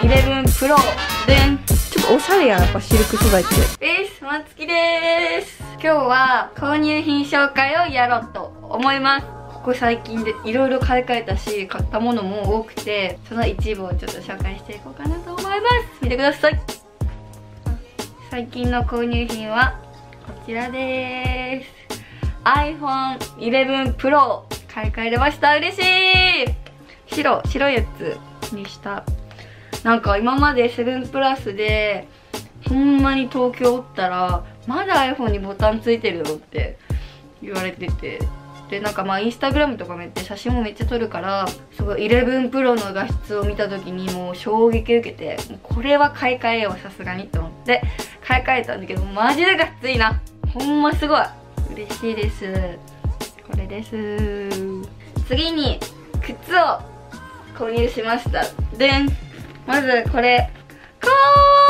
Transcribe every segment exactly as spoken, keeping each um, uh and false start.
イレブンプロでん。ちょっとおしゃれやな、やっぱシルク素材って。です、まつきでーす。今日は購入品紹介をやろうと思います。ここ最近でいろいろ買い替えたし、買ったものも多くて、その一部をちょっと紹介していこうかなと思います。見てください。最近の購入品はこちらでーす。アイフォンイレブンプロ 買い替えれました。嬉しい。白白いやつにした。なんか今までセブンプラスでほんまに東京おったらまだ iPhone にボタンついてるのって言われてて、でなんかまあインスタグラムとかめっちゃ写真もめっちゃ撮るから、すごいイレブンプロの画質を見た時にもう衝撃受けて、もうこれは買い替えようさすがにと思って買い替えたんだけど、マジでがっついな。ほんますごい嬉しいです。これです。次に靴を購入しました。でん、まずこれかわ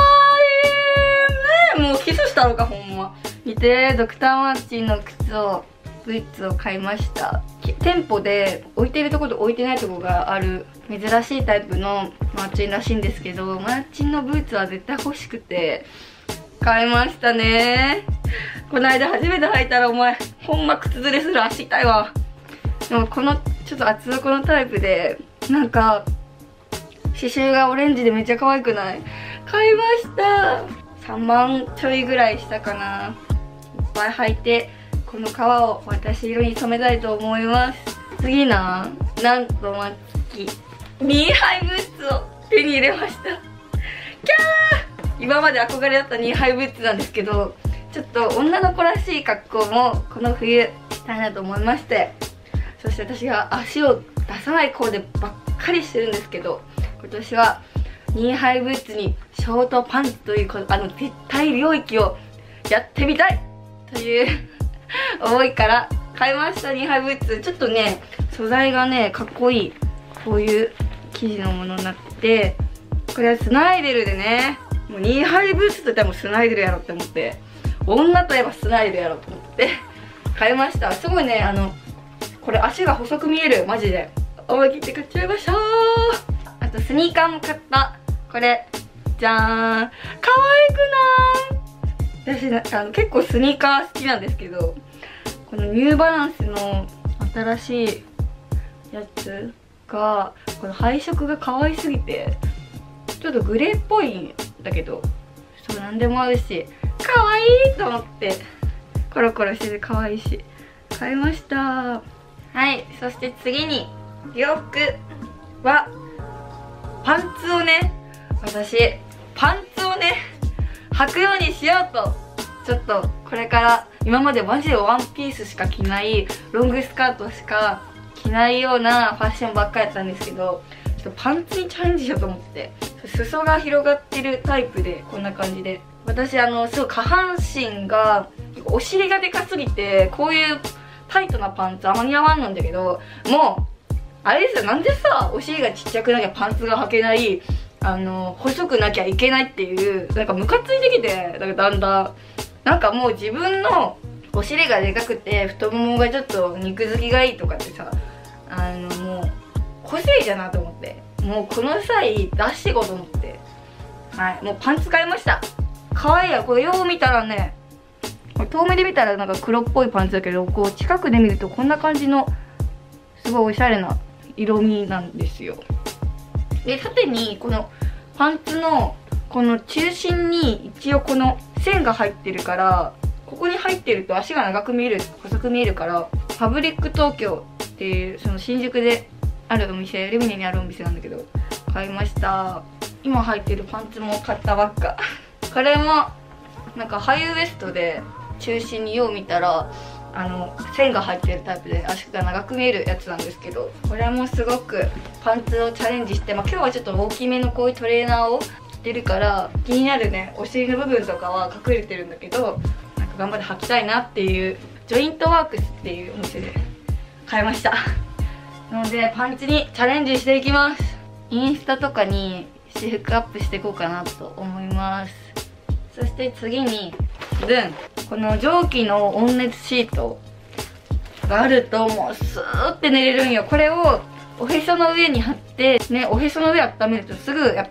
いいね。もうキスしたろかほんま。見て、ドクターマーチンの靴をブーツを買いました。店舗で置いてるところと置いてないところがある珍しいタイプのマーチンらしいんですけど、マーチンのブーツは絶対欲しくて買いましたね。この間初めて履いたらお前ほんま靴ずれする足痛いわ。でもこのちょっと厚底のタイプでなんか刺繍がオレンジでめっちゃ可愛くない？買いました。さんまんちょいぐらいしたかな。いっぱい履いてこの革を私色に染めたいと思います。次な、なんとまつきニーハイブーツを手に入れました。キャー。今まで憧れだったニーハイブーツなんですけど、ちょっと女の子らしい格好もこの冬したいなと思いまして、そして私が足を出さないコーデばっかりしてるんですけど、今年はニーハイブーツにショートパンツというあの絶対領域をやってみたいという思いから買いました。ニーハイブーツちょっとね素材がねかっこいい、こういう生地のものになってて、これはスナイデルでね、もうニーハイブーツといったらもうスナイデルやろって思って、女といえばスナイデルやろと思って買いました。すごいね、あのこれ足が細く見える、マジで思い切って買っちゃいました。あとスニーカーも買った。これじゃーん、かわいくない？私なあの結構スニーカー好きなんですけど、このニューバランスの新しいやつがこの配色が可愛すぎて、ちょっとグレーっぽいんだけどそう何でも合うし可愛いと思って、コロコロしてて可愛いし買いました。はい、そして次に洋服はパンツをね、私パンツをね履くようにしようと、ちょっとこれから今までマジでワンピースしか着ないロングスカートしか着ないようなファッションばっかりやったんですけど、ちょっとパンツにチャレンジしようと思って、裾が広がってるタイプでこんな感じで、私あのすごい下半身がお尻がでかすぎてこういうタイトなパンツあまり似合わんなんだけど、もうあれですよ、なんでさお尻がちっちゃくなきゃパンツが履けない、あの細くなきゃいけないっていう、なんかムカついてきて、なんかだんだんなんかもう自分のお尻がでかくて太ももがちょっと肉付きがいいとかってさ、あのもう個性じゃなと思って、もうこの際出していこうと思って、はい、もうパンツ買いました。可愛いや、これよう見たらね、遠目で見たらなんか黒っぽいパンツだけど、こう近くで見るとこんな感じのすごいおしゃれな色味なんですよ。で縦にこのパンツのこの中心に一応この線が入ってるから、ここに入ってると足が長く見える、細く見えるから、パブリック東京っていうその新宿であるお店、ルミネにあるお店なんだけど買いました。今履いてるパンツも買ったばっかこれもなんかハイウエストで中心によう見たらあの線が入ってるタイプで足が長く見えるやつなんですけど、これもすごくパンツをチャレンジして、まあ、今日はちょっと大きめのこういうトレーナーを着てるから気になるねお尻の部分とかは隠れてるんだけど、なんか頑張って履きたいなっていうジョイントワークスっていうお店で買いましたなのでパンツにチャレンジしていきます。インスタとかに私服アップしていこうかなと思います。そして次にズン、この蒸気の温熱シートがあるともうスーって寝れるんよ。これをおへその上に貼ってね、おへその上温めるとすぐやっぱ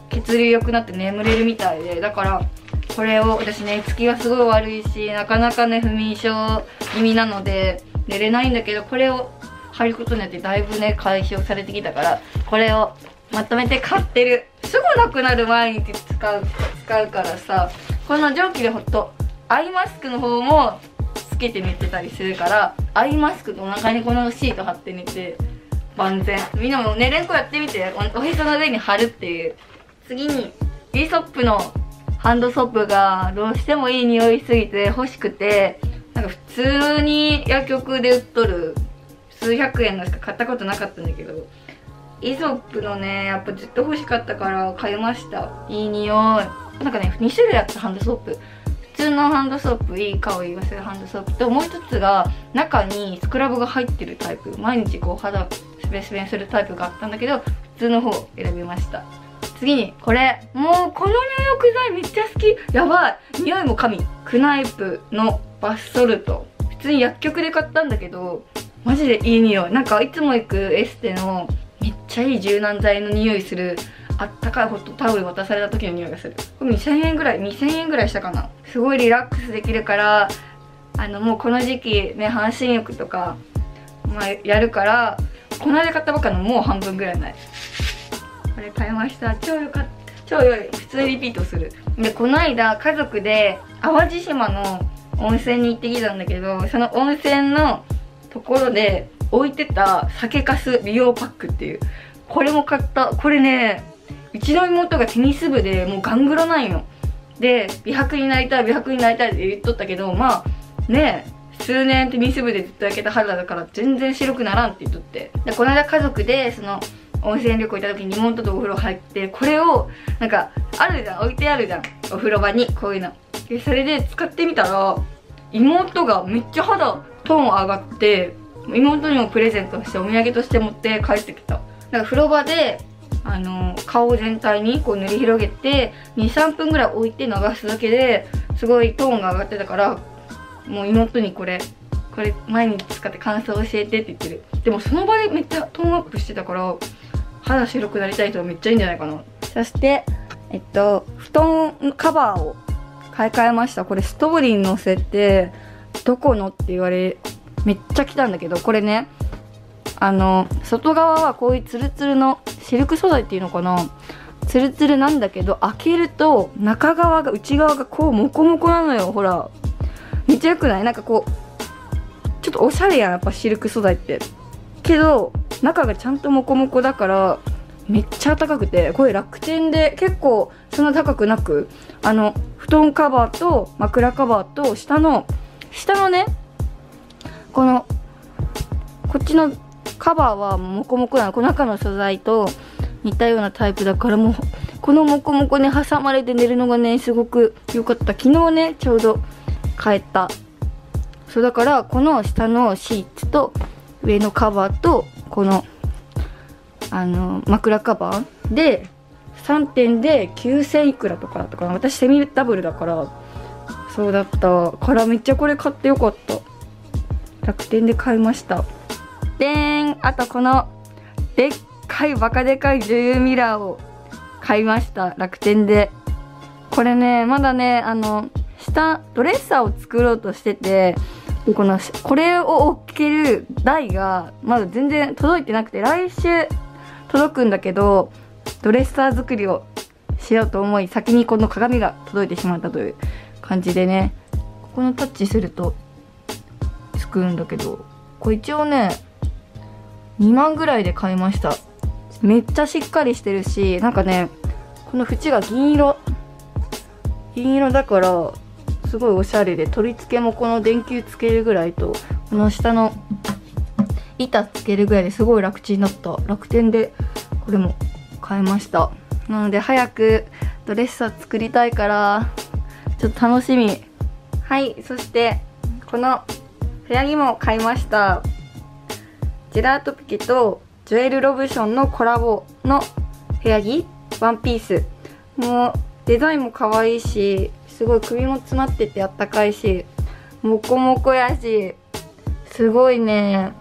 血流良くなって眠れるみたいで、だからこれを私寝つきがすごい悪いし、なかなかね不眠症気味なので寝れないんだけど、これを貼ることによってだいぶね解消されてきたから、これをまとめて買ってる。すぐなくなる、毎日使う使うからさ。この蒸気でほっとアイマスクの方もつけて寝てたりするから、アイマスクとお腹にこのシート貼って寝て万全。みんなも寝れんこやってみて。おへその上に貼るっていう。次にイーソップのハンドソープがどうしてもいい匂いすぎて欲しくて、なんか普通に薬局で売っとる数百円のしか買ったことなかったんだけど、イーソップのねやっぱずっと欲しかったから買いました。いい匂い。なんかねに種類あった、ハンドソープ。普通のハンドソープ、いい香りがするハンドソープと、もう一つが中にスクラブが入ってるタイプ、毎日こう肌スベスベにするタイプがあったんだけど、普通の方を選びました。次にこれ、もうこの入浴剤めっちゃ好き。やばい、匂いも神。クナイプのバスソルト。普通に薬局で買ったんだけどマジでいい匂い。なんかいつも行くエステのめっちゃいい柔軟剤の匂いするあったかいホットタオル渡された時の匂いがする。これにせんえんぐらい、にせんえんぐらいしたかな。すごいリラックスできるから、あのもうこの時期ね半身浴とか、まあ、やるから、この間買ったばっかのもう半分ぐらいない。これ買いました。超よかった。超良い。普通にリピートする。でこの間家族で淡路島の温泉に行ってきたんだけど、その温泉のところで置いてた酒粕美容パックっていう、これも買った。これね、うちの妹がテニス部でもうガングロなんよ。で美白になりたい美白になりたいって言っとったけど、まあね数年テニス部でずっと焼けた肌だから全然白くならんって言っとって、でこの間家族でその温泉旅行行った時に妹とお風呂入って、これをなんかあるじゃん、置いてあるじゃんお風呂場にこういうので、それで使ってみたら妹がめっちゃ肌トーン上がって、妹にもプレゼントしてお土産として持って帰ってきた。だから風呂場であの顔全体にこう塗り広げてにさんぷんぐらい置いて流すだけですごいトーンが上がってたから、もう妹にこれこれ毎日使って感想教えてって言ってる。でもその場でめっちゃトーンアップしてたから肌白くなりたい人はめっちゃいいんじゃないかな。そしてえっと布団カバーを買い替えました。これストーリーに載せてどこのって言われめっちゃ来たんだけど、これねあの外側はこういうツルツルのシルク素材っていうのかな、ツルツルなんだけど開けると中側が内側がこうモコモコなのよ。ほらめっちゃよくない？なんかこうちょっとおしゃれやん、やっぱシルク素材ってけど中がちゃんとモコモコだからめっちゃ高くて、これ楽天で結構そんな高くなく、あの布団カバーと枕カバーと下の下のねこのこっちのカバーはモコモコなの。この中の素材と似たようなタイプだから、もうこのモコモコに挟まれて寝るのがねすごく良かった。昨日ねちょうど変えた。そうだからこの下のシーツと上のカバーとこのあの枕カバーでさんてんできゅうせんいくらとかだったかな。私セミダブルだからそうだったからめっちゃこれ買ってよかった。楽天で買いました。でーん、あとこのでっかいバカでかい女優ミラーを買いました、楽天で。これねまだねあの下ドレッサーを作ろうとしてて、このこれを置ける台がまだ全然届いてなくて、来週届くんだけどドレッサー作りをしようと思い、先にこの鏡が届いてしまったという感じでね、ここのタッチするとつくんだけど、これ一応ねにまんぐらいで買いました。めっちゃしっかりしてるし、なんかねこの縁が銀色銀色だからすごいおしゃれで、取り付けもこの電球つけるぐらいとこの下の板つけるぐらいですごい楽ちんになった。楽天でこれも買いました。なので早くドレッサー作りたいからちょっと楽しみ。はい、そしてこの部屋着も買いました。ジェラートピケとジョエル・ロブションのコラボの部屋着ワンピース。もうデザインも可愛いし、すごい首も詰まっててあったかいし、モコモコやし、すごいね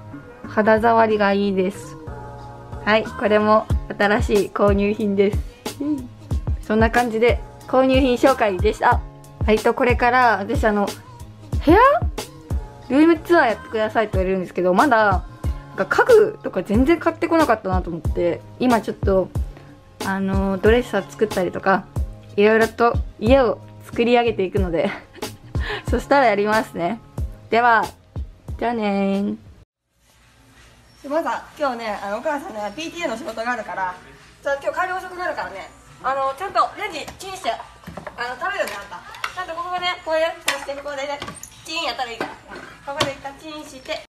肌触りがいいです。はい、これも新しい購入品です。 そんな感じで購入品紹介でした。はいと、これから私あの部屋ルームツアーやってくださいと言われるんですけど、まだなんか家具とか全然買ってこなかったなと思って、今ちょっとあのドレッサー作ったりとかいろいろと家を作り上げていくのでそしたらやりますね。ではじゃあねー。まずは今日ね、あのお母さんね ピーティーエー の仕事があるから、じゃあ今日帰り遅くなるからね、あのちゃんとレンジチンしてあの食べるよね。あんたちゃんとここがねこういうこうしてここでねチンやったらいいから、ここで一旦チンして